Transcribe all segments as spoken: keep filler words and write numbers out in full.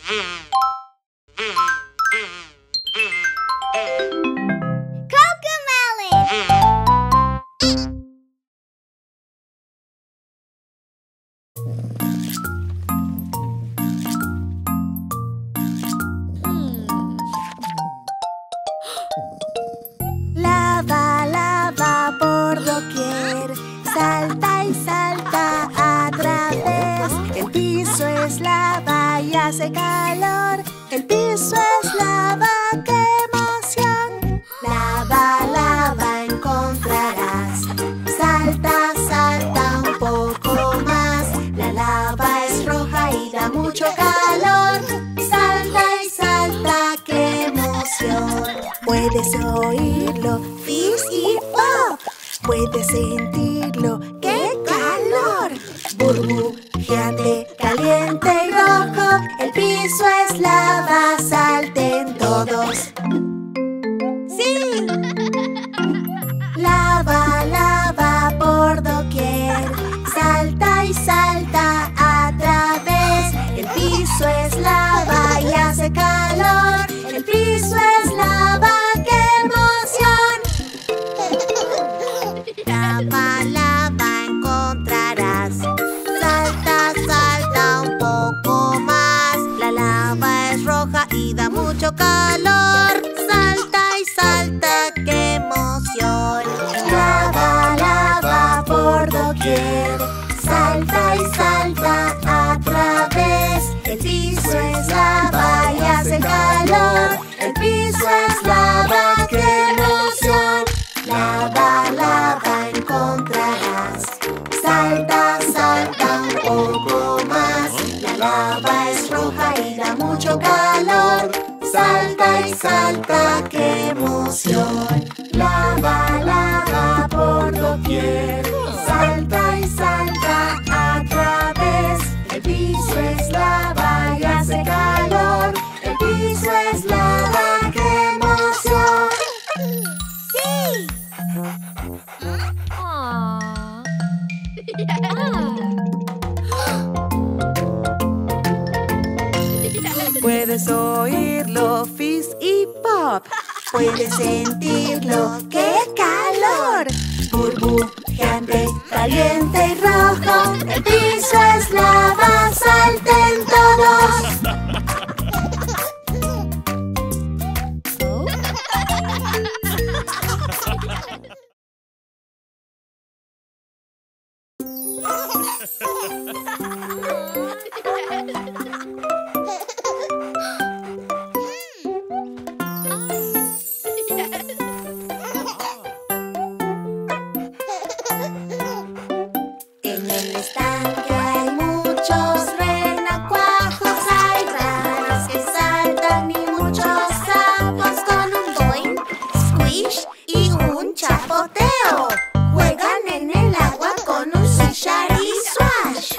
Lava, lava por doquier, salta y salta a través. El piso es lava y hace calor. El piso es lava, qué emoción. Lava, lava encontrarás. Salta, salta un poco más. La lava es roja y da mucho calor. Salta y salta, qué emoción. Puedes oírlo, fizz y pop. Puedes sentirlo, qué calor. Burbujeante, caliente y rojo. El piso es lava, salten todos. ¡Sí! Lava, lava por doquier. Salta y salta a través. El piso es lava y hace calor. El piso es lava, qué emoción. Lava, lava encontrarás. Salta, salta un poco más. La lava es roja y da mucho calor. Salta y salta, qué emoción. Lava, lava por doquier. Salta y salta a través. El piso es lava y hace calor. El piso es lava, qué emoción. Lava, lava encontrarás. Salta, salta un poco más. La lava es roja y da mucho calor. Salta y salta, qué emoción. Lava, lava por doquier. Salta y salta a través. El piso es lava y hace calor. El piso es lava, qué emoción. ¡Sí! Puedes oírlo, fizz y pop. Puedes sentirlo, qué calor. Burbujeante, caliente y rojo. El piso es lava, salten todos. En el estanque hay muchos renacuajos, hay ranas que saltan y muchos sapos con un boing, squish y un chapoteo. Juegan en el agua con un swishar y swash.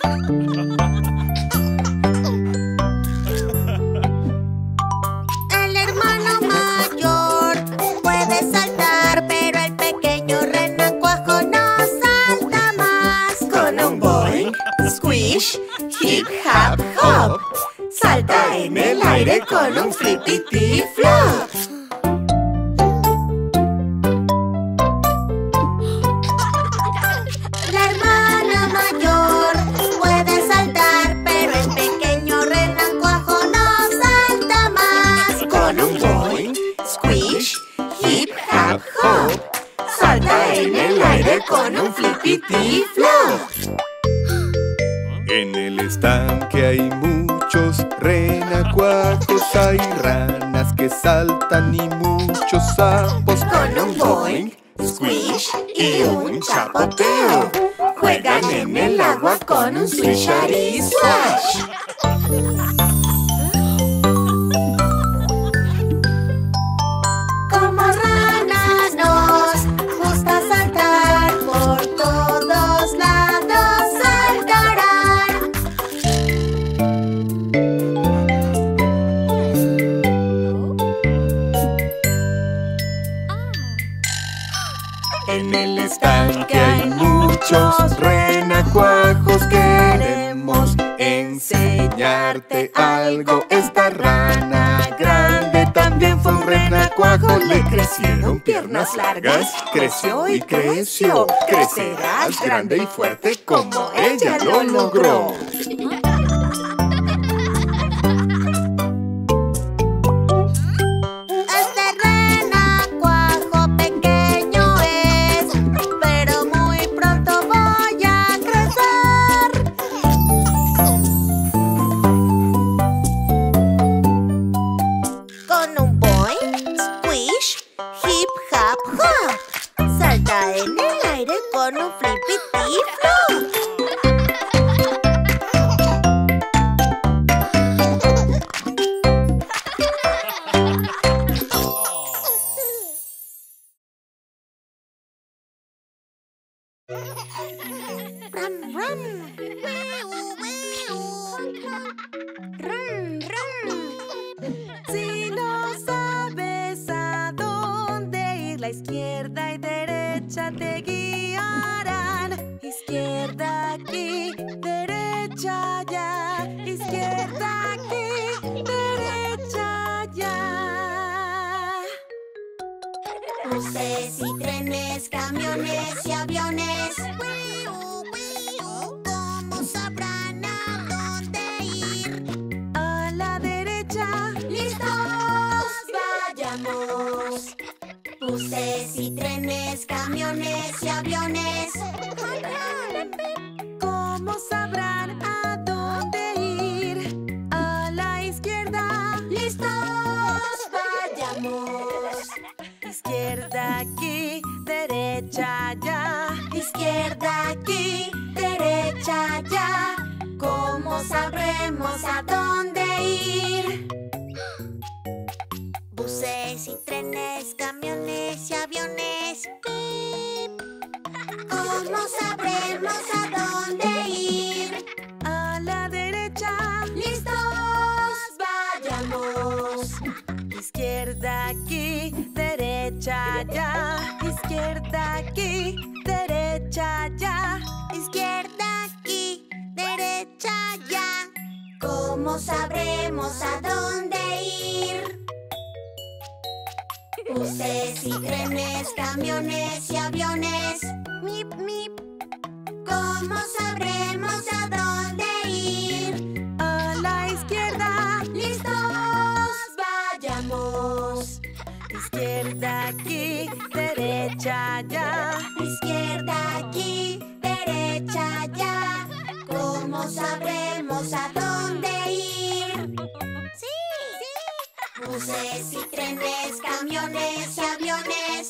El hermano mayor puede saltar, pero el pequeño renacuajo no salta más. Con un boing, squish, hip, hop, hop. Salta en el aire con un flippity flop. La hermana mayor puede saltar, pero el pequeño renacuajo no salta más. Con un boing, squish, hip, hop, hop. Salta en el aire con un flippity flop. En el estanque hay muchos renacuajos, hay ranas que saltan y muchos sapos. Con un boing, squish y un chapoteo. Juegan en el agua con un swishar y swash. Como ranas nos gusta saltar, por todos lados saltarán. En el estanque hay muchos renacuajos, queremos enseñarte contarte algo. Esta rana grande también fue un renacuajo. Le crecieron piernas largas, creció y creció. Crecerás grande y fuerte como ella lo logró. Con un flippity flop. Rum, rum. Rum, rum. Si no sabes a dónde ir, la izquierda y derecha te guiarán. Izquierda aquí, derecha allá. Izquierda aquí, derecha allá. Buses y trenes, camiones y aviones. ¿Cómo sabrán a dónde ir? A la derecha. ¡Listos! ¡Vayamos! Buses y trenes, camiones y aviones. ¿Cómo sabrán a dónde ir? A la izquierda. ¡Listos! ¡Vayamos! Izquierda aquí, derecha allá. Izquierda aquí, derecha allá. ¿Cómo sabremos a dónde ir? Buses y trenes, camiones y aviones. ¿Cómo sabremos a dónde ir? A la derecha. ¡Listos! ¡Vayamos! Izquierda aquí, derecha allá. Izquierda aquí, derecha allá. Izquierda aquí, derecha allá. ¿Cómo sabremos a dónde ir? Buses y trenes, camiones y aviones. Mip, mip. ¿Cómo sabremos a dónde ir? A la izquierda. ¡Listos! ¡Vayamos! Izquierda aquí, derecha allá. Izquierda aquí, derecha allá. ¿Cómo sabremos a dónde ir? ¡Sí! ¡Sí! Buses y trenes, camiones y aviones.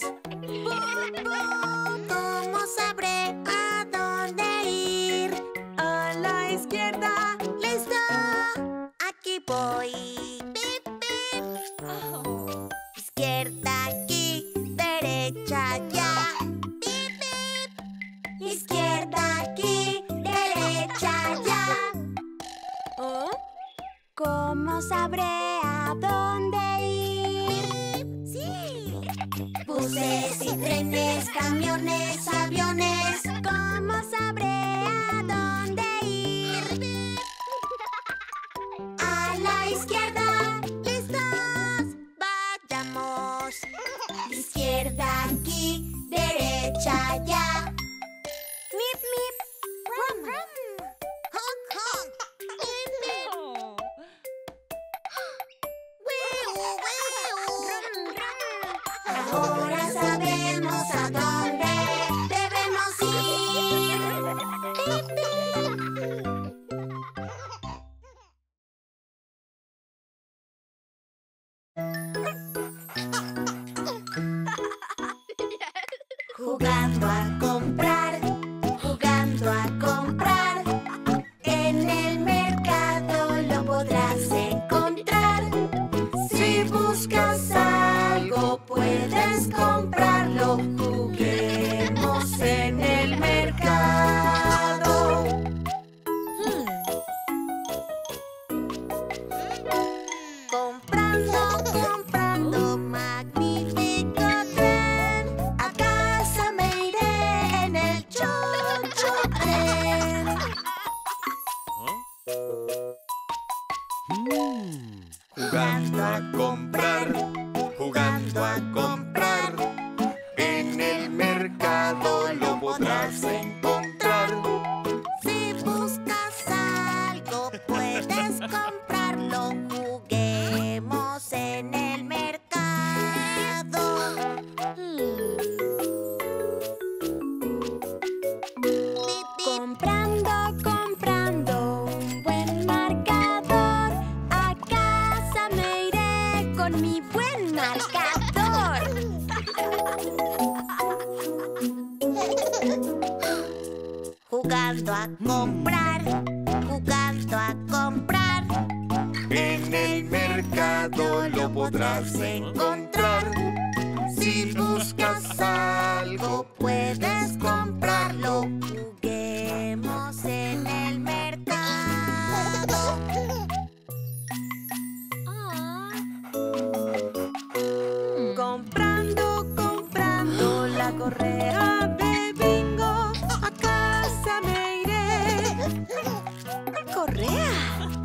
¿Cómo sabré a dónde ir? A la izquierda. ¡Listo! Aquí voy. ¡Pip, pip! Oh. Izquierda aquí, derecha allá. ¡Pip, pip! Izquierda aquí, derecha allá. ¿Oh? ¿Cómo sabré a dónde ir? ¡Sí! Buses y trenes, camiones, aviones. ¿Cómo sabré a dónde ir? A la izquierda. ¡Listos! ¡Vayamos! Izquierda aquí, derecha allá. ¡Mip, mip! ¡Rum, rum! ¡Honk, honk! ¡Mip, mip! ¡Wiu, wiu! ¡Rum, rum! Ahora sabemos a dónde debemos ir. ¡Pip, pip! Jugando a comprar, jugando a comprar. En el mercado lo podrás encontrar. Si buscas algo puedes comprarlo. Juguemos en el mercado. Comprando, comprando, magnífico tren. A casa me iré Jugando a comprar, jugando a comprar. En el mercado lo podrás encontrar. Si buscas algo, puedes comprarlo. Juguemos en el mercado. Comprando, comprando un buen marcador. A casa me iré con mi buen marcador. Jugando a comprar, jugando a comprar. En el mercado lo podrás encontrar. Si buscas algo, Puedes comprarlo. Juguemos en el mercado. Comprando, comprando la correa de bingo. A casa me iré. ¡Correa!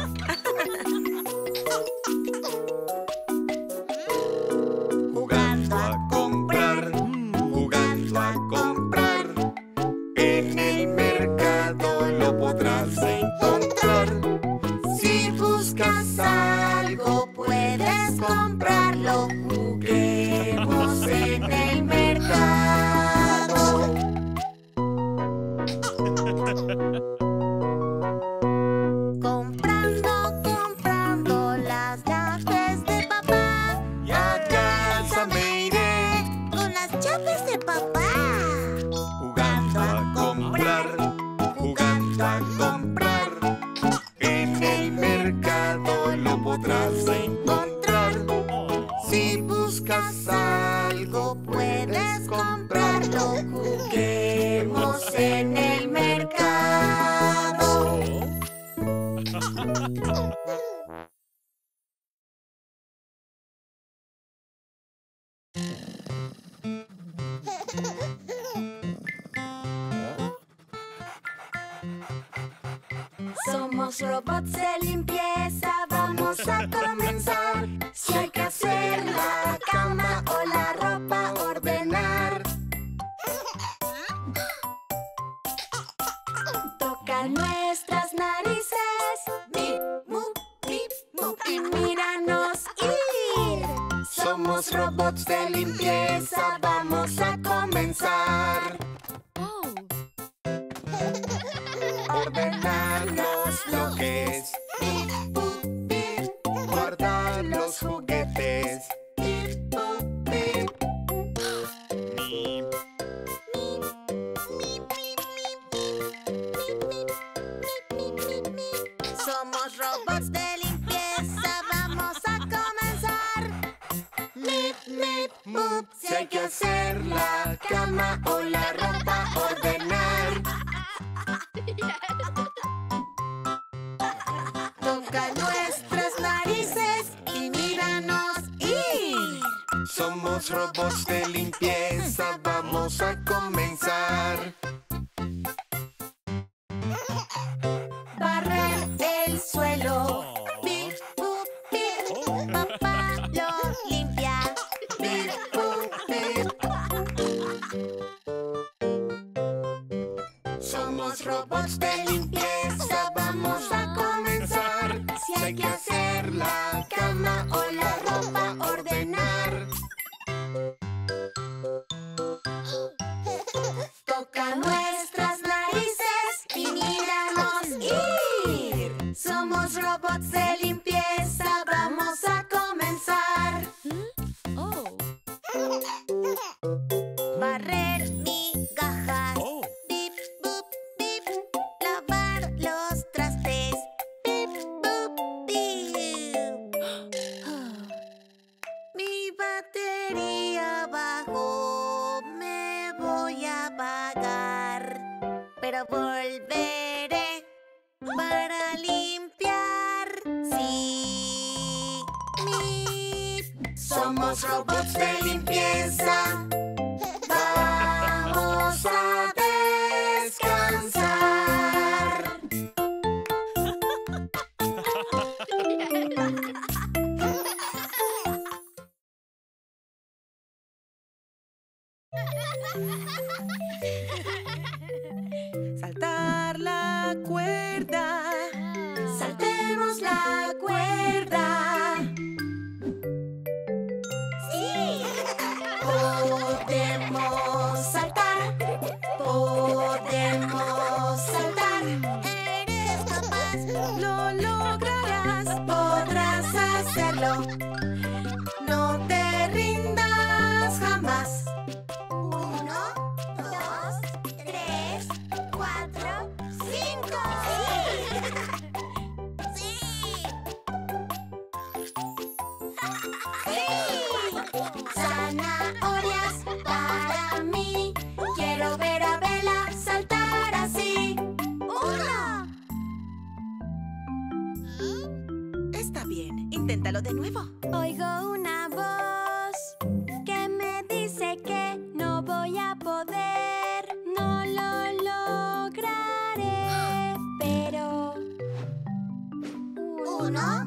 jugando a comprar, jugando a comprar. En el mercado lo podrás encontrar. Si buscas algo, Puedes comprarlo. Juguemos en el mercado. Comprando, comprando las llaves de papá. y a casa me iré. Con las llaves de papá. Jugando a comprar, jugando a comprar. En el mercado lo podrás encontrar. Si buscas algo, Puedes comprarlo. Juguemos en el mercado. Somos robots de limpieza, vamos a comenzar. Si hay que hacer la cama o la ropa, ordenar. Toca nuestras narices, bip, bup, bip, bup, y míranos ir. somos robots de limpieza, vamos a comenzar. Ordenar los bloques, Bip, bup, bip, guardar los juguetes. bip, bup, bip. Mip, Somos robots de limpieza, vamos a comenzar. Mip, mip, boop. si hay que hacer la cama o la ropa, ordenar. Toca nuestras narices y míranos ir. Somos robots de limpieza, vamos a comenzar. Barrer el suelo. Bip, boop, bip. Papá lo limpia. Bip, boop, bip. Somos robots de limpieza, vamos a comenzar. Si hay que hacer la cama o la ropa, ordenar. Toca nuestras narices y míranos ir. Somos robots de limpieza, vamos a comenzar. Barrer migajas. Bip, boop, bip. Lavar los trastes. Bip, boop, bip. Mi batería bajó, me voy a apagar, pero volveré para limpiar. Sí, mi. Somos robots de limpieza, vamos a descansar. Saltar la cuerda. Saltemos la cuerda. ¡Sí! Podemos saltar. Podemos saltar. Eres capaz. Lo lograrás. Podrás hacerlo. No te rindas jamás. Uno, dos, tres, cuatro, cinco. ¡Sí! ¡Sí! Zanahorias para mí. Quiero ver a Bella saltar así. Uno. Está bien, inténtalo de nuevo. Oigo una voz que me dice que no voy a poder, no lo lograré, pero Uno.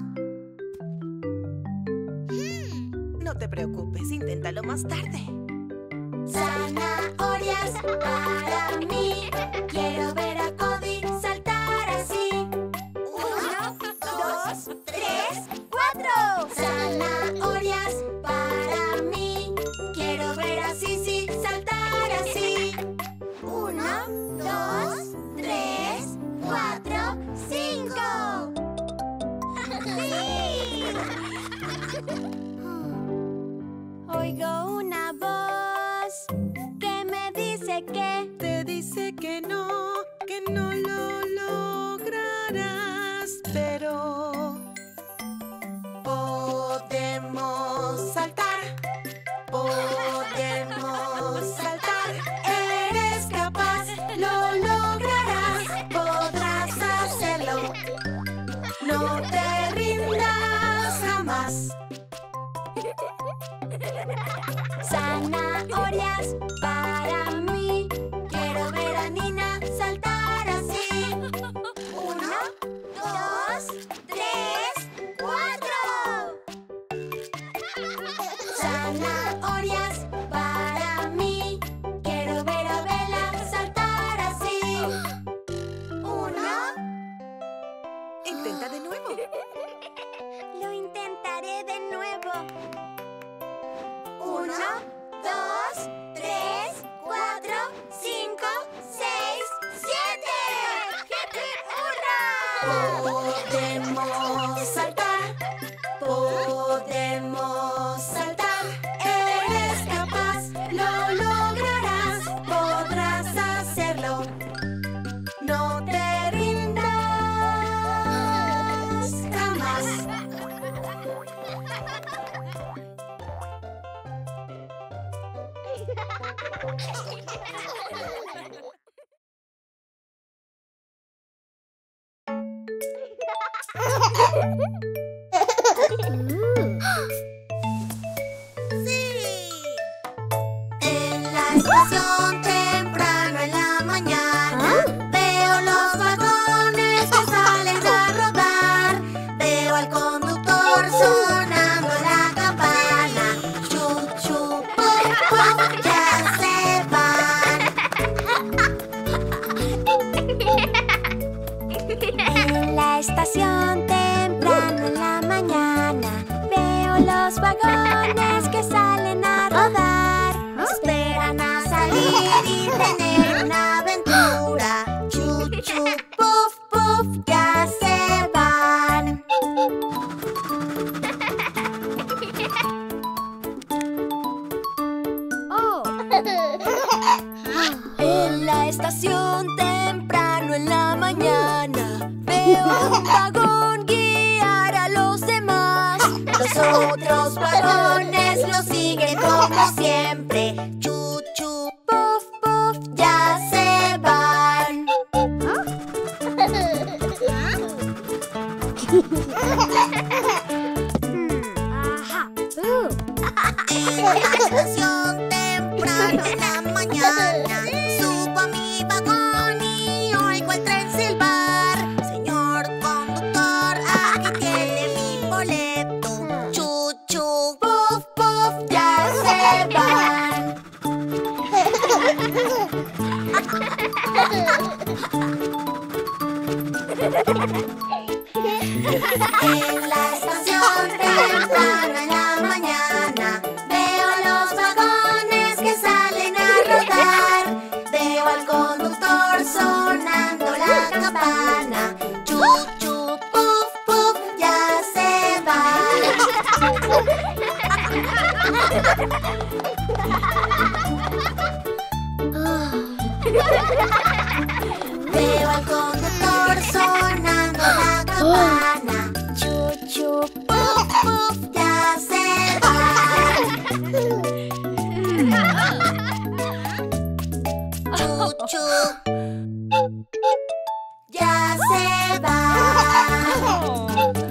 No te preocupes, inténtalo más tarde. Zanahorias para mí. Quiero ver a Cody saltar así. Uno, dos, tres, cuatro. Zanahorias para mí. Quiero ver a Sisi saltar así. Uno, dos, tres, cuatro, cinco. ¡Sí! oigo una voz que me dice que Te dice que no, que no lo lograrás, pero podemos saltar. Podemos saltar. Eres capaz, lo lograrás. Podrás hacerlo. No te rindas jamás. Zanahorias para mí. Quiero ver a Nina saltar así. Uno, dos, tres, cuatro. Zanahorias para mí. Quiero ver a Bella saltar así. Uno. intenta de nuevo. lo intentaré de nuevo. Uno, dos, tres, cuatro, cinco, seis, siete. ¡Hip, hip, hurra! Podemos saltar. Podemos saltar. Eres capaz, lo lograrás. Podrás hacerlo. No te rindas jamás. En la estación temprano en la mañana veo los vagones que salen a rodar. Veo al conductor sonando la campana. Chu, chu, puf, puf, ya se van. En la estación temprano en la mañana veo los vagones que salen a rodar. Esperan a salir y tener una aventura. Chu, chu, puf, puf, ya se van. Oh. En la estación temprano en la mañana veo un vagón guiar a los demás. Los otros vagones lo siguen como siempre. Chu, chu, puf, puf, ya se van. En la estación temprano en la mañana subo a mi vagón y oigo el tren silbar. Señor conductor, aquí tiene mi boleto. tú. Chu, chu, puf, puf, ya se van. En la estación temprano en la mañana veo los vagones que salen a rodar. Veo al conductor sonando la campana. Chu, chu, puf, puf, ya se van. Veo al conductor sonando la campana. Chu, chu, puf, puf, ya se van. Chu, chu, ya se van.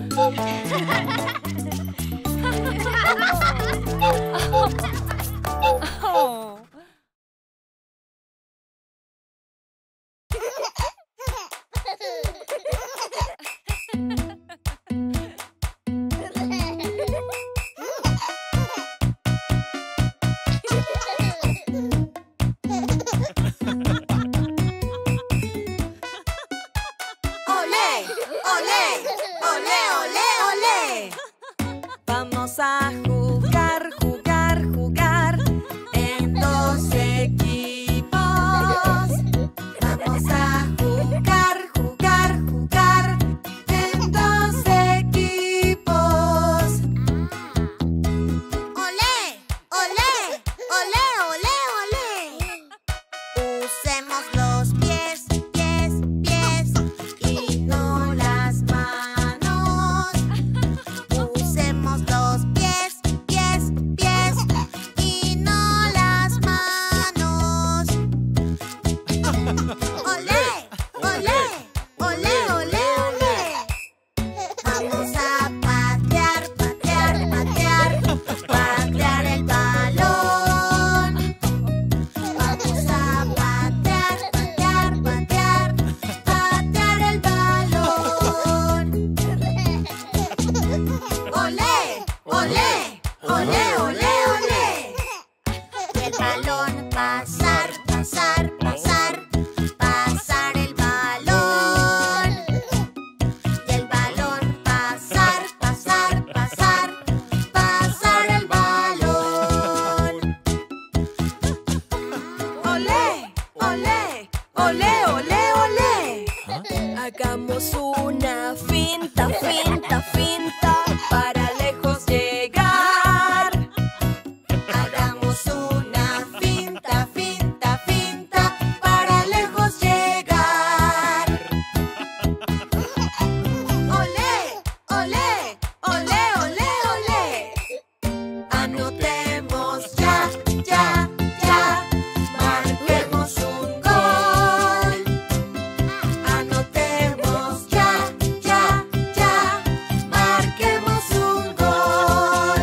¡Olé! ¡Olé! ¡Olé, olé, olé! Vamos a jugar, jugar, jugar en dos equipos. Vamos a jugar, jugar, jugar en dos equipos. ¡Olé! ¡Olé! ¡Olé, olé, olé! Usemos los pies, pies, pies y no las manos. Usemos los pies, pies, pies y no las manos. ¡Olé! ¡Olé! ¡Olé, olé, olé! Vamos a patear, patear, patear, patear el balón. Vamos a patear, patear, patear, patear el balón. ¡Olé! ¡Olé! ¡Olé, olé, olé! El balón pasar, pasar, pasar, pasar el balón. Y el balón pasar, pasar, pasar, pasar el balón. ¡Olé! ¡Olé! ¡Olé, olé, olé! Hagamos una finta, finta, finta para lejos llegar. Hagamos una finta, finta, finta para lejos llegar. ¡Olé! ¡Olé! ¡Olé, olé, olé! Anotemos ya, ya, ya. Marquemos un gol. Anotemos ya, ya, ya. Marquemos un gol.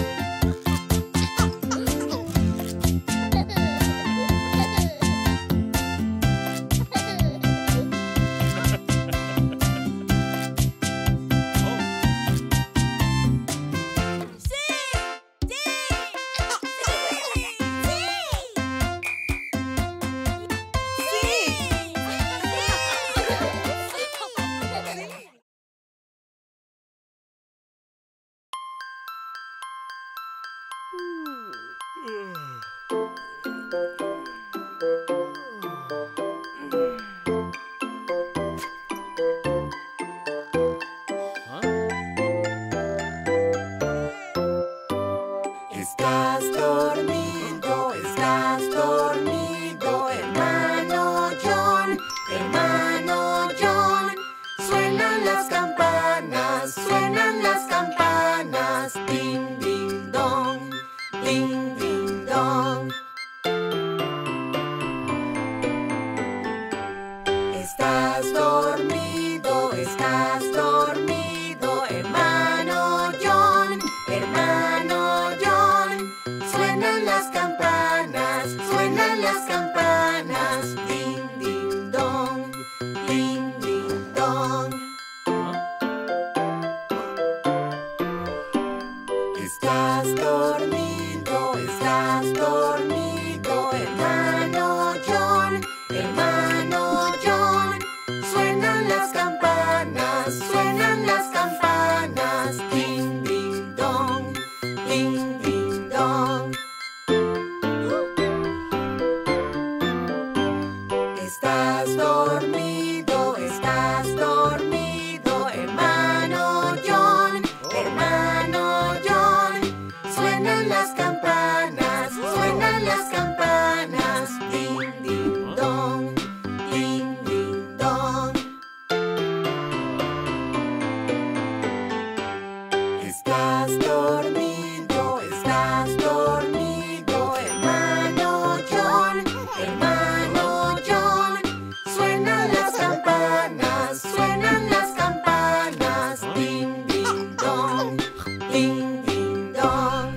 Estás dormido, estás dormido, hermano John, hermano John. Suenan las campanas, suenan las campanas, ding, ding, dong, ding, ding, dong. Estás dormido, estás dormido, hermano John, hermano John. Suenan las campanas, suenan las campanas. Ding, ding, dong, ding, ding, dong. Estás dormido, estás dormido, hermano John, hermano John. Suenan las campanas, suenan las campanas. Ding, ding, dong, ding, ding, dong. Estás dormido, estás dormido, hermano John, hermano John. Suenan las campanas, suenan las campanas. Ding, ding, dong, ding, ding, dong.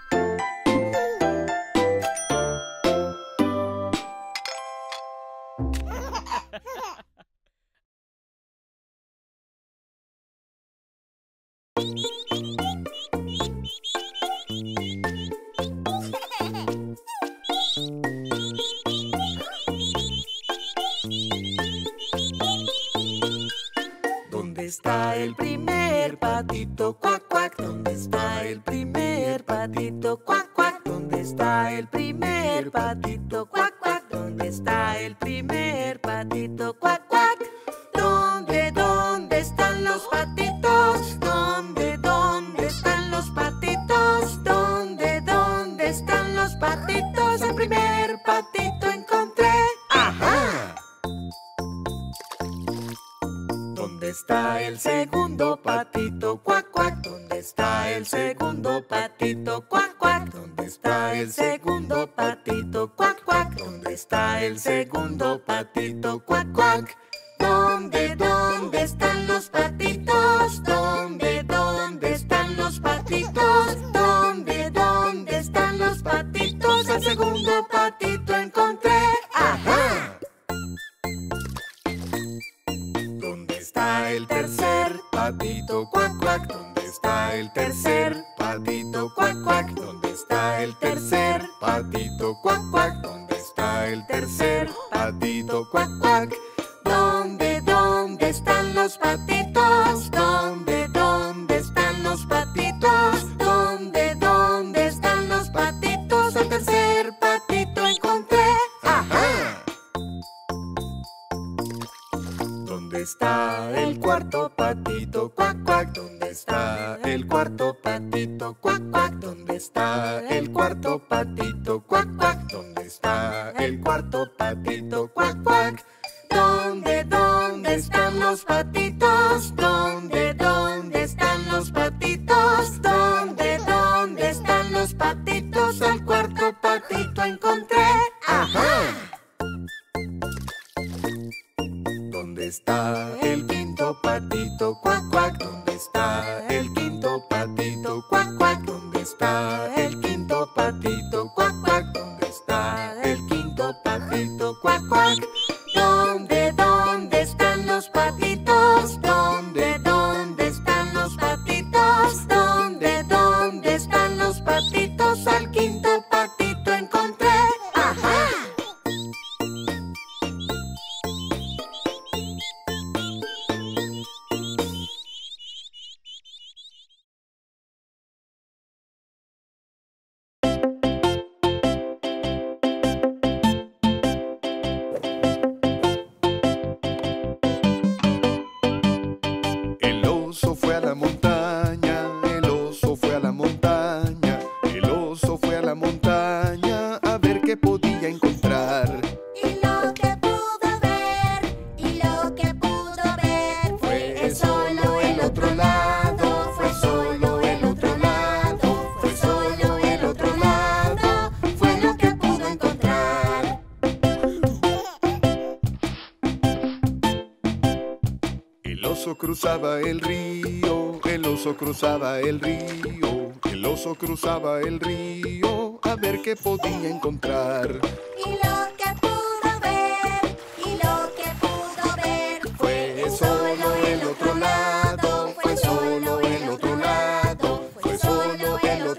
¿Dónde está el primer patito? Cuac, cuac. ¿Dónde está el primer patito? Cuac, cuac. ¿Dónde está el primer patito? Cuac, cuac. ¿Dónde está el primer patito? Cuac, cuac. ¿Dónde, dónde están los patitos? ¿Dónde, dónde están los patitos? ¿Dónde, dónde están los patitos? El primer patito encontré. ¡Ajá! ¿Dónde está el segundo patito? Cuac, cuac. ¿Dónde está el segundo patito? Cuac, cuac. ¿Dónde está el segundo patito? Cuac, cuac. ¿Dónde está el segundo patito? Cuac, cuac. ¿Dónde, dónde están los patitos? ¿Dónde, dónde están los patitos? ¿Dónde, dónde están los patitos? El segundo patito encontré. ¡Ajá! ¿Dónde está el tercer patito? Cuac, cuac. ¿Dónde está el tercer patito? Cuac, cuac. ¿Dónde está el tercer patito? Cuac, cuac. ¿Dónde está el tercer patito? Cuac, cuac. ¿Dónde, dónde están los patitos? ¿Dónde, dónde están los patitos? ¿Dónde, dónde están los patitos? El tercer patito encontré. ¡Ajá! ¿Dónde está el cuarto patito? Cuac, cuac. ¿Dónde está el cuarto patito? Cuac, cuac. ¿Dónde está el cuarto patito? Cuac, cuac. ¿Dónde está el cuarto patito? Cuac, cuac. ¿Dónde, dónde están los patitos? ¿Dónde, dónde están los patitos? ¿Dónde, dónde están los patitos? El cuarto patito encontré. ¡Ajá! ¿Dónde está el quinto patito? Cuac, cuac. ¿Dónde está el quinto patito? Cuac, cuac. ¿Dónde está el quinto patito? Cuac, cuac. ¿Dónde está el quinto patito? Cuac, cuac. ¿Dónde, dónde están los patitos? ¿Dónde, dónde están los patitos? ¿Dónde, dónde están los patitos? Al quinto patito encontré. ¡Ajá! El oso fue a la montaña, el oso fue a la montaña, el oso fue a la montaña a ver qué podía encontrar. Y lo que pudo ver, y lo que pudo ver fue solo el otro lado, fue solo el otro lado, fue solo el otro lado, fue lo que pudo encontrar. El oso cruzaba el río, el oso cruzaba el río, el oso cruzaba el río a ver qué podía encontrar. Y lo que pudo ver, y lo que pudo ver Fue solo el otro lado, fue solo el otro lado, fue solo el otro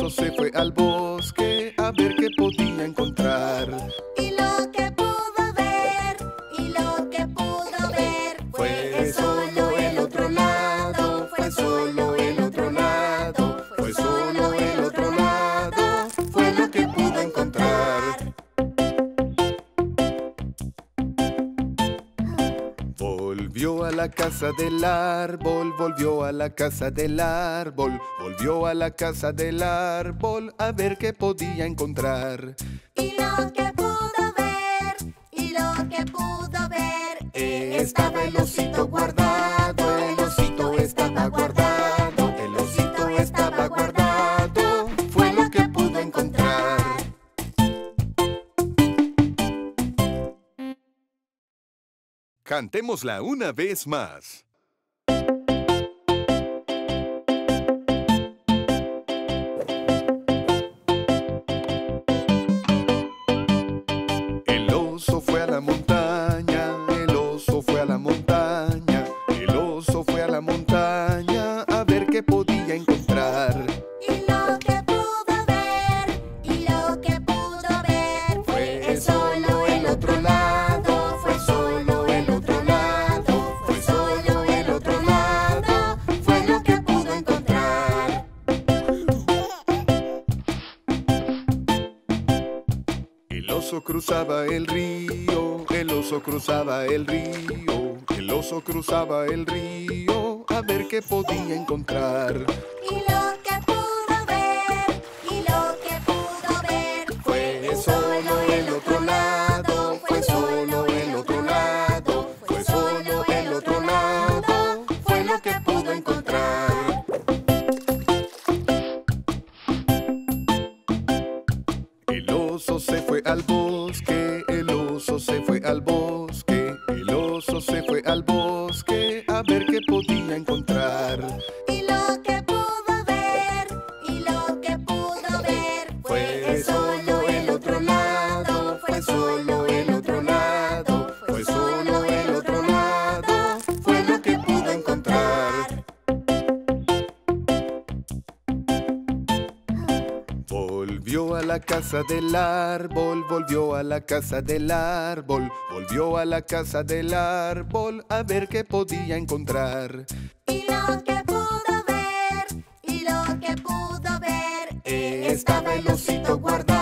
oso se fue al bosque a ver qué podía encontrar. Y lo que pudo ver, y lo que pudo ver Fue solo el otro lado, fue solo el otro lado, fue solo el otro lado, fue lo que pudo encontrar. Volvió a la casa del árbol, volvió a la casa del árbol, volvió a la casa del árbol a ver qué podía encontrar. Y lo que pudo ver, y lo que pudo ver Estaba el osito guardado, el osito estaba guardado, el osito estaba guardado, fue lo que pudo encontrar. Cantémosla una vez más. El oso fue a la montaña, el oso fue a la montaña, el oso fue a la montaña a ver qué podía encontrar. Y lo que pudo ver, y lo que pudo ver Fue solo el otro lado, fue solo el otro lado, fue solo el otro lado, fue lo que pudo encontrar. El oso cruzaba el río, el oso cruzaba el río, el oso cruzaba el río a ver qué podía encontrar. Y lo que pudo ver, y lo que pudo ver Fue solo el otro lado, fue solo el otro lado, fue solo el otro lado, fue lo que pudo encontrar. El oso se fue al bosque, el oso se fue al bosque, el oso se fue al bosque a ver qué podía encontrar. Y lo que pudo ver, y lo que pudo ver Fue solo el otro lado, fue solo el otro lado, fue solo el otro lado, fue lo que pudo encontrar. Volvió a la casa del árbol, volvió a la casa del árbol, volvió a la casa del árbol a ver qué podía encontrar. Y lo que pudo ver, y lo que pudo ver Estaba el osito guardado.